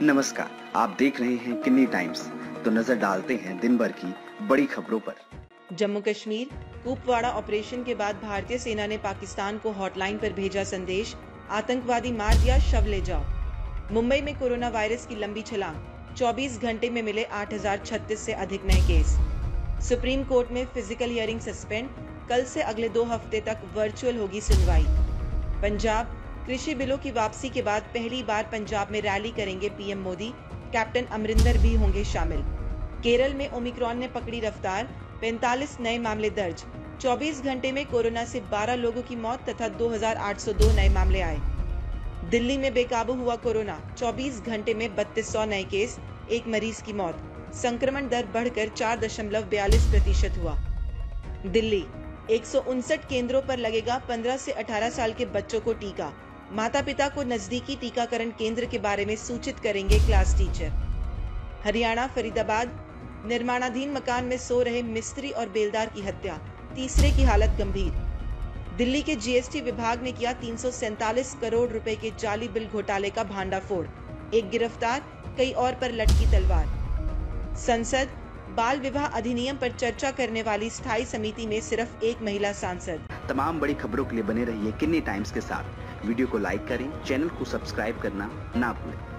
नमस्कार, आप देख रहे हैं किन्नी टाइम्स। तो नजर डालते हैं दिन भर की बड़ी खबरों पर। जम्मू कश्मीर कुपवाड़ा ऑपरेशन के बाद भारतीय सेना ने पाकिस्तान को हॉटलाइन पर भेजा संदेश, आतंकवादी मार दिया, शव ले जाओ। मुंबई में कोरोना वायरस की लंबी छलांग, 24 घंटे में मिले 8036 से अधिक नए केस। सुप्रीम कोर्ट में फिजिकल हियरिंग सस्पेंड, कल से अगले 2 हफ्ते तक वर्चुअल होगी सुनवाई। पंजाब कृषि बिलों की वापसी के बाद पहली बार पंजाब में रैली करेंगे पीएम मोदी, कैप्टन अमरिंदर भी होंगे शामिल। केरल में ओमिक्रॉन ने पकड़ी रफ्तार, 45 नए मामले दर्ज। 24 घंटे में कोरोना से 12 लोगों की मौत तथा 2802 नए मामले आए। दिल्ली में बेकाबू हुआ कोरोना, 24 घंटे में 3200 नए केस, एक मरीज की मौत। संक्रमण दर बढ़कर 4.42% हुआ। दिल्ली 159 केंद्रों पर लगेगा 15 से 18 साल के बच्चों को टीका। माता पिता को नजदीकी टीकाकरण केंद्र के बारे में सूचित करेंगे क्लास टीचर। हरियाणा फरीदाबाद निर्माणाधीन मकान में सो रहे मिस्त्री और बेलदार की हत्या, तीसरे की हालत गंभीर। दिल्ली के जीएसटी विभाग ने किया 347 करोड़ रुपए के जाली बिल घोटाले का भांडाफोड़, एक गिरफ्तार, कई और पर लटकी तलवार। संसद बाल विवाह अधिनियम पर चर्चा करने वाली स्थायी समिति में सिर्फ एक महिला सांसद। तमाम बड़ी खबरों के लिए बने रहिए किन्नी टाइम्स के साथ। वीडियो को लाइक करें, चैनल को सब्सक्राइब करना ना भूलें।